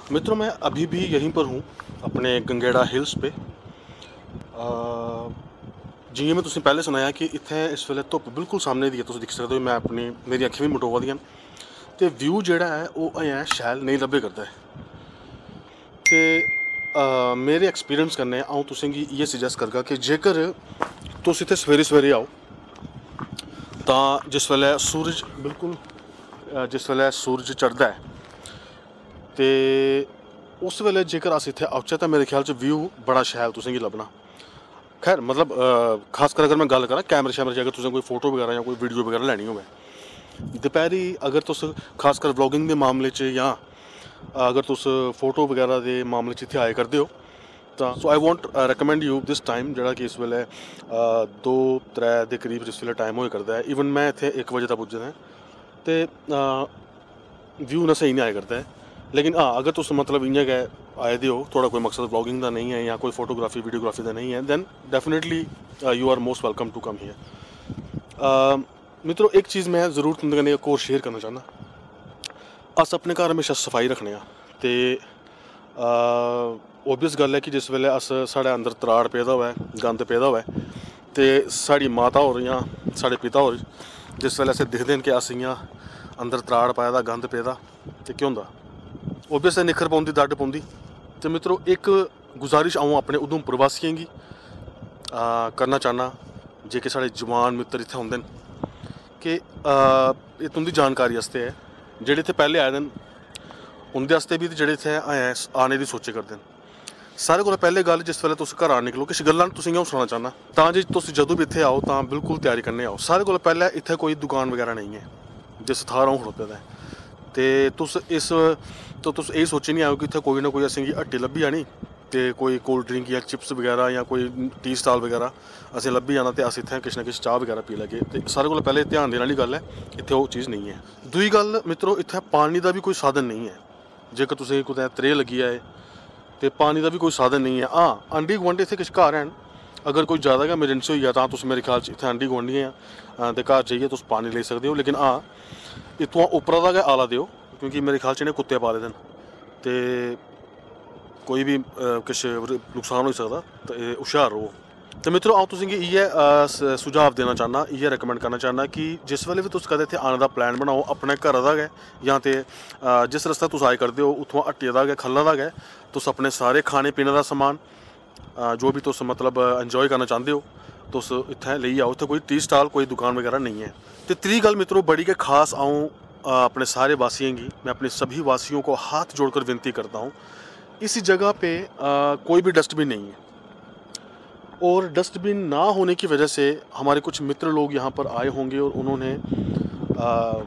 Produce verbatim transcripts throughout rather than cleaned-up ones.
मित्रों मैं अभी भी यहीं पर हूँ अपने गंगेड़ा हिल्स पे। जि'यां में तुसें पहले सुनाया कि इत्थै इस वेले धुप्प बिल्कुल सामने दी है, तुस दिक्खी सकदे हो। मैं अपनी मेरी अक्खीं भी मटोआ दियां ते व्यू जेह्ड़ा है ओह् अजें शैल नेईं लब्भे करदा है। ते मेरे एक्सपीरियंस कन्नै अ'ऊं तुसें गी इ'यै सजैस्ट करगा कि जेकर तुस इत्थै सवेरे सवेरे आओ तां जिस वेल्लै सूरज बिल्कुल जिस वेल्लै सूरज चढ़दा है ते उस वेल्ले जेकर अस इत्थै औचै तां मेरे ख्याल च व्यू बड़ा शैल तुसें गी लब्भना। खैर मतलब खासकर अगर मैं गल्ल करां कैमरे शैमरे च, अगर तुसें कोई फोटो वगैरह या कोई वीडियो वगैरह लैनी होवे दपैह्री, अगर तुस खासकर व्लॉगिंग दे मामले च या अगर तुस फोटो वगैरह दे मामले च इत्थै आए करदे हो तां so I won't recommend you this time, जेह्ड़ा कि इस वेल्ले दो त्रै दे करीब जिस वेल्ले टाइम होए करदा है। इवन मैं इत्थै इक बजे दा पुज्जे दा ते व्यू ना स्हेई नहीं आया करदा है। लेकिन हाँ, अगर तुस मतलब इ'यां गै आए दे हो, थोड़ा कोई मकसद व्लॉगिंग दा नहीं है या कोई फोटोग्राफी वीडियोग्राफी दा नहीं है, then definitely you are most welcome to come here. मित्रों एक चीज़ मैं ज़रूर तुं'दे कन्नै इक होर शेयर करना चाहना। अस अपने घर हमेशा सफाई रखने आं ते ओबियस गल्ल है कि जिस वेल्ले अस साढ़े अंदर त्राड़ पेदा होऐ, गंद पेदा होऐ ते साढ़ी माता होर जां साढ़े पिता होर जिस वेल्ले असें दिखदे न कि अस इ'यां अंदर त्राड़ पाए दा, गंद पेदा, ते केह् होंदा ओबियस निक्खर पौंदी, दड्ड पौंदी। ते मित्रों एक गुजारिश अ'ऊं अपने उधमपुर वासियें गी करना चाहना, जेह्के साढ़े जवान मित्तर इत्थै औंदे न, कि एह् तुं'दी जानकारी आस्तै है। जेह्ड़े इत्थै पैह्ले आए दे न उं'दे आस्तै भी, ते जेह्ड़े इत्थै अजें आने दी सोचे करदे न, सारे कोला पैह्ले गल्ल जिस वेल्ले तुस घरा निकलो, किश गल्लां तुसें गी अ'ऊं सनाना चाहना तां जे तुस जदूं भी इत्थै आओ तां बिल्कुल त्यारी कन्नै आओ। सारे कोला पैह्ले इत्थै कोई दुकान वगैरह नहीं है जिस थाह्र अ'ऊं खड़ोते दा ऐ। ते तुस इस तो तुस एह् सोची निं आओ कि इत्थै कोई ना कोई असेंगी हट्टी लब्भी जानी ते कोई कोल्ड ड्रिंक या चिप्स वगैरह या कोई टी स्टाल वगैरह असें लब्भी जाना ते अस इत्थै किश ना किश चाह् वगैरह पी लैगे। ते सारे कोला पैह्ले ध्यान देने आह्ली गल्ल है, इत्थै ओह् चीज़ नहीं है। दूई गल्ल मित्रों, इत्थै पानी दा भी कोई साधन नहीं है। जेकर तुसें कुतै त्रेह् लग्गी जाए ते पानी दा भी कोई साधन नहीं है। हाँ, आंढी गुआंढी इत्थै किश घर हैन, अगर कोई ज़्यादा गै एमरजेंसी होई जा तां तुस मेरे ख्याल च इत्थै आंढी गुआंढियें दे घर जाइयै तुस पानी लेई सकदे हो। लेकिन हाँ, इत्थुआं उप्परा दा गै आला देओ, क्योंकि मेरे ख्याल च इ'नें कुत्ते पाले दे न ते कोई भी किश नुकसान होई सकदा, ते हुशियार रवो। ते मित्रों अ'ऊं तुसें गी इ'यै सुझाव देना चाहना, इ'यै रिकमेंड करना चाहना कि जिस वेल्ले बी तुस कदें इत्थै आने दा प्लान बनाओ, अपने घरा दा गै जां ते जिस रस्ते तुस आए करदे हो उत्थुआं हट्टिया दा गै, खल्ला दा गै तुस अपने सारे खाने पीने दा समान जो भी तुस मतलब इंजॉय करना चाहंदे हो तुस इत्थै लेई आओ। इत्थै कोई टी स्टाल, कोई दुकान वगैरह नहीं है। ते त्री गल्ल मित्रों बड़ी गै खास, अ'ऊं अपने सारे वासियों की, मैं अपने सभी वासियों को हाथ जोड़कर विनती करता हूँ, इस जगह पे आ, कोई भी डस्टबिन नहीं है। और डस्टबिन ना होने की वजह से हमारे कुछ मित्र लोग यहाँ पर आए होंगे और उन्होंने आ,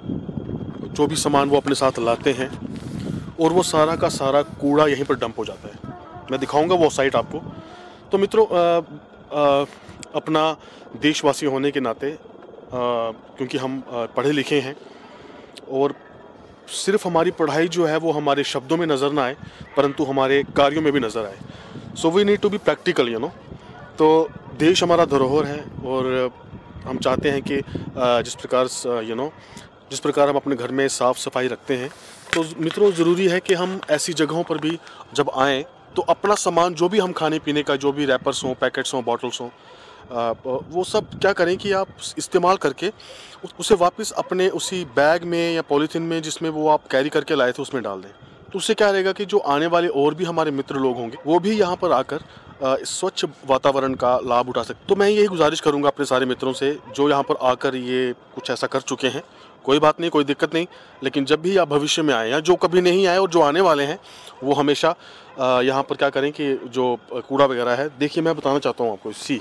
जो भी सामान वो अपने साथ लाते हैं और वो सारा का सारा कूड़ा यहीं पर डंप हो जाता है। मैं दिखाऊंगा वो साइट आपको। तो मित्रों आ, आ, अपना देशवासी होने के नाते, आ, क्योंकि हम आ, पढ़े लिखे हैं और सिर्फ हमारी पढ़ाई जो है वो हमारे शब्दों में नज़र ना आए परंतु हमारे कार्यों में भी नज़र आए। So we need to be practical, you know. तो देश हमारा धरोहर है और हम चाहते हैं कि जिस प्रकार यू नो जिस प्रकार हम अपने घर में साफ़ सफाई रखते हैं, तो मित्रों ज़रूरी है कि हम ऐसी जगहों पर भी जब आएँ तो अपना सामान जो भी हम खाने पीने का, जो भी रैपर्स हों, पैकेट्स हों, बॉटल्स हों, वो सब क्या करें कि आप इस्तेमाल करके उसे वापस अपने उसी बैग में या पॉलीथीन में जिसमें वो आप कैरी करके लाए थे उसमें डाल दें। तो उससे क्या रहेगा कि जो आने वाले और भी हमारे मित्र लोग होंगे वो भी यहाँ पर आकर स्वच्छ वातावरण का लाभ उठा सकते। तो मैं यही गुजारिश करूँगा अपने सारे मित्रों से जो यहाँ पर आकर ये कुछ ऐसा कर चुके हैं। कोई बात नहीं, कोई दिक्कत नहीं, लेकिन जब भी आप भविष्य में आए या जो कभी नहीं आए और जो आने वाले हैं वो हमेशा यहाँ पर क्या करें कि जो कूड़ा वगैरह है, देखिए मैं बताना चाहता हूँ आपको, सी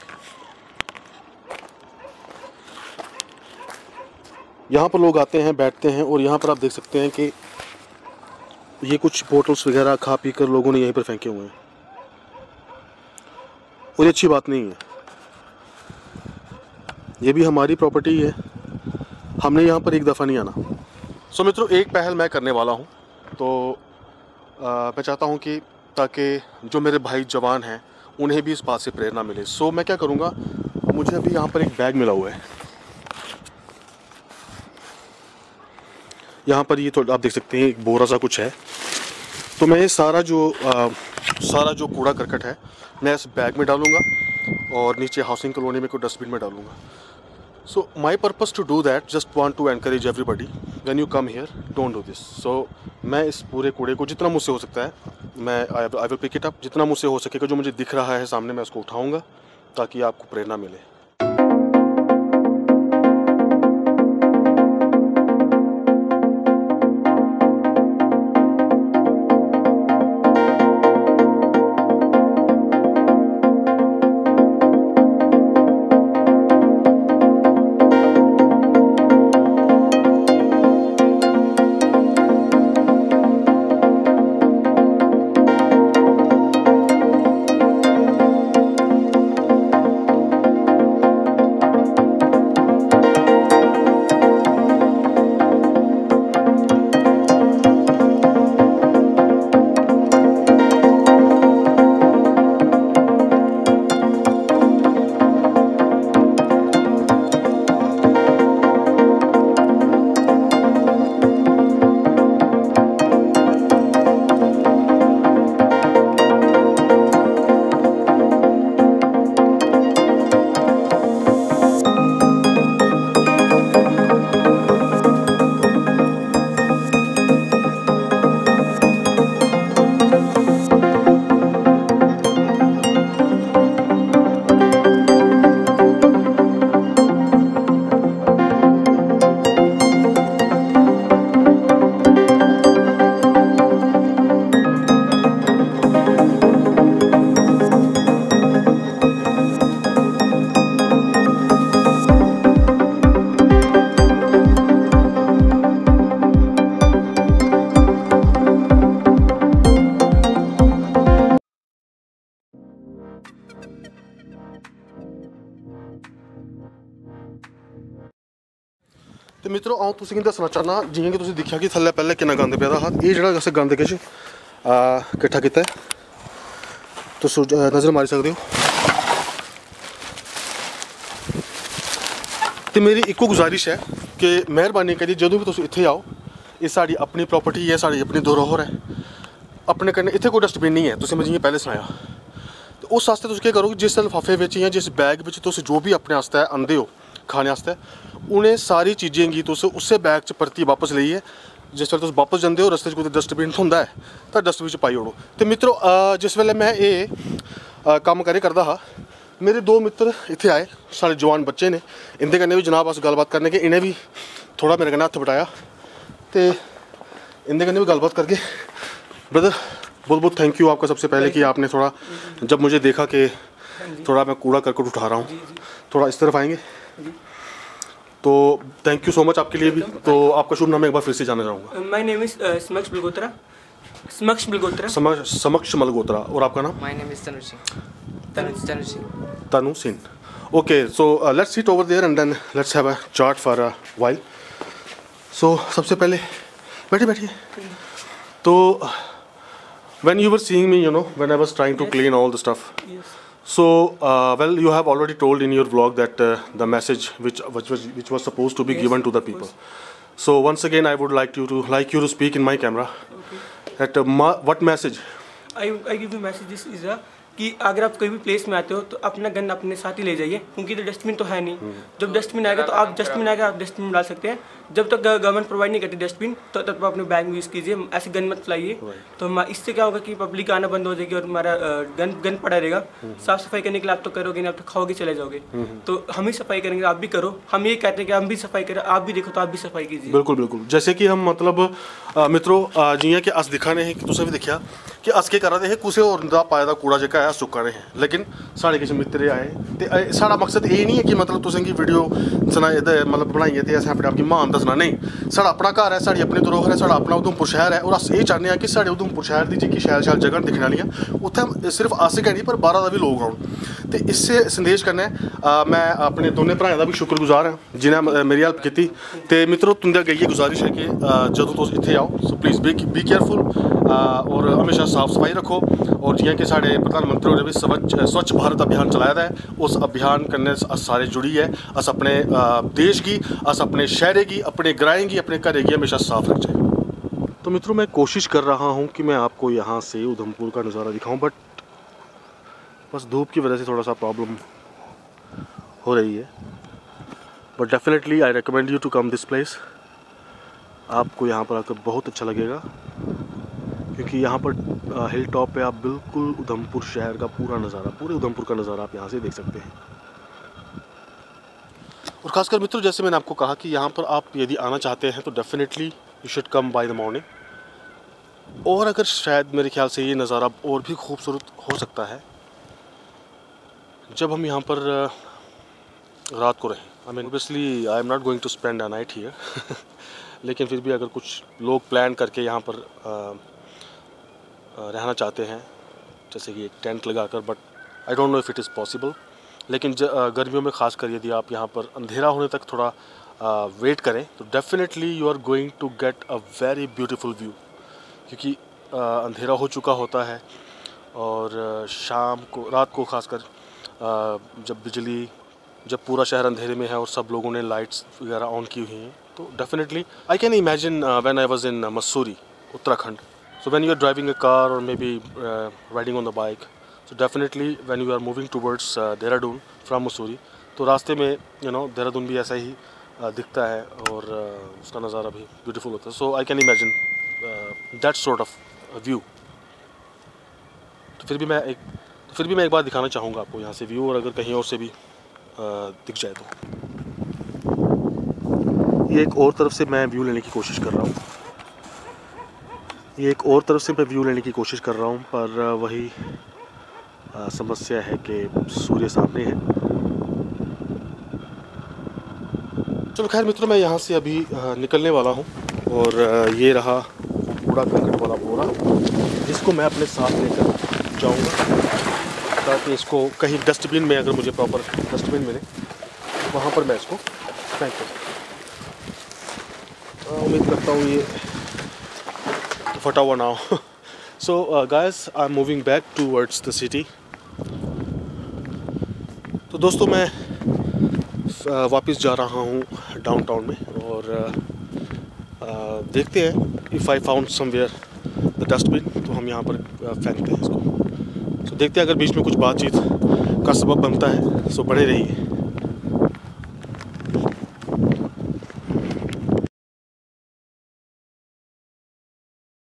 यहाँ पर लोग आते हैं, बैठते हैं और यहाँ पर आप देख सकते हैं कि ये कुछ बोतल्स वगैरह खा पी कर लोगों ने यहीं पर फेंके हुए हैं और ये अच्छी बात नहीं है। ये भी हमारी प्रॉपर्टी है, हमने यहाँ पर एक दफ़ा नहीं आना। सो मित्रों एक पहल मैं करने वाला हूँ, तो आ, मैं चाहता हूँ कि ताकि जो मेरे भाई जवान हैं उन्हें भी इस बात से प्रेरणा मिले। सो मैं क्या करूँगा, मुझे अभी यहाँ पर एक बैग मिला हुआ है, यहाँ पर ये तो आप देख सकते हैं एक बोरा सा कुछ है तो मैं ये सारा जो आ, सारा जो कूड़ा करकट है मैं इस बैग में डालूँगा और नीचे हाउसिंग कॉलोनी में कोई डस्टबिन में डालूँगा। So my purpose to do that, just want to encourage everybody when you come here, don't do this. So मैं इस पूरे कूड़े को जितना मुझसे हो सकता है मैं I will pick it up, जितना मुझसे हो सकेगा, जो मुझे दिख रहा है सामने मैं उसको उठाऊँगा ताकि आपको प्रेरणा मिले। तो मित्रों आऊँ तुसें गी दस्सना चाहना, जियां कि तुसें दिक्खेआ कि थल्ले पैह्ले किन्ना गंद पेदा हा। ये जेह्ड़ा असें गंद किश किट्ठा कीता है, तुस नज़र मारी सकदे हो। तो मेरी इक्को गुजारिश है कि मेहरबानी करियै जदों भी तुस इत्थे आओ, एह् साढ़ी अपनी प्रॉपर्टी है, साढ़ी अपनी धरोहर है। अपने कन्नै इत्थे कोई डस्टबिन नहीं है, तुसें मैं जियां पैह्ले सनाया। तो उस आस्तै तुस केह् करो कि जिस लफाफे बिच या जिस बैग बिच तुस जो भी अपने आस्तै आंदे हो खाने आस्तै, उ'नें सारी चीज़ें गी तुस उस्सै बैग च परतियै वापस लेइयै, जिस वेल्ले तुस वापस जंदे हो रस्ते च कुतै डस्टबिन थ्होंदा है तां डस्टबिन च पाई ओड़ो। ते मित्रों जिस वेल्ले मैं एह् कम्म करे करदा हा, मेरे दो मित्र इत्थे आए, साढ़े जवान बच्चे ने, इंदे कन्नै भी जनाब अस गल्लबात करने कि इ'नें भी थोड़ा मेरे कन्नै हत्थ बटाया, ते इंदे कन्नै भी गल्लबात करके। ब्रदर बहुत बहुत थैंक यू आपका सबसे पहले कि आपने थोड़ा, जब मुझे देखा कि थोड़ा मैं कूड़ा करकट उठा रहा हूँ, थोड़ा इस तरफ आएंगे, तो थैंक यू सो मच आपके लिए भी। तो आपका शुभ नाम एक बार फिर से जानना चाहूँगा। माय नेम इज समक्ष मलगोत्रा। समक्ष मलगोत्रा समक्ष मलगोत्रा। और आपका नाम? My name is Tanu Singh. Tanu Tanu Singh Tanu Singh. Okay, so let's sit over there and then let's have a chat for a while. So सबसे पहले बैठिए बैठिए। तो when you were seeing me, you know, when I was trying to yes. clean all the stuff. Yes. So, uh, well, you have already told in your vlog that uh, the message which which was which was supposed to be yes, given to the people. So once again, I would like you to like you to speak in my camera. Okay. That uh, ma what message? I I give you message. This is a कि अगर आप कोई भी place में आते हो तो अपना गन अपने साथ ही ले जाइए, क्योंकि तो डस्टबिन तो है नहीं। जब डस्टबिन आएगा तो आप डस्टबिन आएगा आप डस्टबिन डाल सकते हैं। जब तक गवर्नमेंट प्रोवाइड नहीं करती डस्टबिन, तो तब तो अपने बैग में यूज़ कीजिए, ऐसे गन मत फैलाइए। तो इससे क्या होगा कि पब्लिक आना बंद हो जाएगी और हमारा गन गन पड़ा रहेगा। साफ़ सफाई करने के लिए आप तो करोगे नहीं, आप तो खाओगे चले जाओगे। तो हम ही सफाई करेंगे, आप भी करो। हम ये कहते हैं कि हम भी सफाई करें, आप भी देखो तो आप भी सफाई कीजिए। बिल्कुल बिल्कुल। जैसे कि हम मतलब मित्रों जियां कि अस दिखा रहे हैं कि तुसें भी दिक्खेआ कि अस केह् करा दे हे, कुसै होर दा पाए दा कूड़ा जेह्का है अस चुक्का दे हे। लेकिन साढ़े किश मित्र आए ते साढ़ा मकसद एह् नहीं है कि मतलब तुसें गी वीडियो सनाई मतलब बनाइयै ते असें अपने आप गी महान दस्सना, नहीं। साढ़ा अपना घर है, साढ़ी अपनी धरोहर है, साढ़ा अपना उधमपुर शहर है। और अस एह् चाह्न्ने आं कि साढ़े उधमपुर शहर दी जेह्की शैल शैल जगह दिक्खने आह्लियां, उत्थै सिर्फ अस गै नहीं पर बाह्रा दा बी लोक औन। ते इस्सै संदेश कन्नै मैं अपने दोनें भ्राएं दा बी शुक्रगुजार आं जिन्हें मेरी हेल्प कीती। ते मित्रों तुं'दे अग्गें इ'यै गुजारिश है कि जदों तुस इत्थै आओ, so please be be careful और हमेशा साफ सफाई रखो। और जियां कि साढ़े प्रधानमंत्री होरें बी स्वच्छ स्वच्छ भारत अभियान चलाया दा है, उस अभियान कन्नै अस सारे जुड़ियै अस अपने देश गी, अस अपने शहरे गी, अपने ग्राएं गी, अपने घरें गी हमेशा साफ रखचै। तो मित्रों मैं कोशिश कर रहा हूँ कि मैं आपको यहाँ से उधमपुर का नज़ारा दिखाऊँ, बट बस धूप की वजह से थोड़ा सा प्रॉब्लम हो रही है। But definitely I recommend you to come this place. आपको यहाँ पर आकर बहुत अच्छा लगेगा, क्योंकि यहाँ पर हिल टॉप पे आप बिल्कुल उधमपुर शहर का पूरा नज़ारा, पूरे उधमपुर का नज़ारा आप यहाँ से देख सकते हैं। और ख़ासकर मित्रों जैसे मैंने आपको कहा कि यहाँ पर आप यदि आना चाहते हैं तो definitely you should come by the morning. और अगर शायद मेरे ख्याल से ये नज़ारा और भी खूबसूरत हो सकता है जब हम यहाँ पर रात को रहें। I mean obviously I am not going to spend a night here लेकिन फिर भी अगर कुछ लोग प्लान करके यहाँ पर आ, आ, रहना चाहते हैं, जैसे कि एक टेंट लगाकर, but I don't know if it is possible. लेकिन ज, आ, गर्मियों में ख़ासकर यदि आप यहाँ पर अंधेरा होने तक थोड़ा आ, वेट करें तो definitely you are going to get a very beautiful view, क्योंकि आ, अंधेरा हो चुका होता है और शाम को, रात को ख़ासकर जब बिजली, जब पूरा शहर अंधेरे में है और सब लोगों ने लाइट्स वगैरह ऑन की हुई हैं, तो definitely I can imagine when I was in Mussoorie, Uttarakhand. So when you are driving a car और may be riding on the bike, so definitely when you are moving towards Dehradun from Mussoorie, तो रास्ते में you know Dehradun भी ऐसा ही uh, दिखता है और uh, उसका नज़ारा भी ब्यूटीफुल होता है। So I can imagine that sort of view. तो फिर भी मैं एक तो फिर भी मैं एक बार दिखाना चाहूँगा आपको यहाँ से व्यू, और अगर कहीं और से भी दिख जाए तो। ये एक और तरफ से मैं व्यू लेने की कोशिश कर रहा हूँ ये एक और तरफ से मैं व्यू लेने की कोशिश कर रहा हूँ पर वही आ, समस्या है कि सूर्य सामने है। चलो खैर मित्रों, मैं यहाँ से अभी आ, निकलने वाला हूँ और आ, ये रहा कूड़ा करकट वाला बोरा, जिसको मैं अपने साथ लेकर जाऊँगा ताकि इसको कहीं डस्टबिन में, अगर मुझे प्रॉपर डस्टबिन मिले तो वहाँ पर मैं इसको फेंक दूँ। उम्मीद करता हूँ ये फटा हुआ ना हो। So guys, I am moving back towards the city. तो दोस्तों मैं uh, वापस जा रहा हूँ डाउनटाउन में, और uh, uh, देखते हैं if I found somewhere the dustbin, तो हम यहाँ पर uh, फेंकते हैं इसको। तो देखते हैं अगर बीच में कुछ बातचीत का सबब बनता है, सो बने रहिए।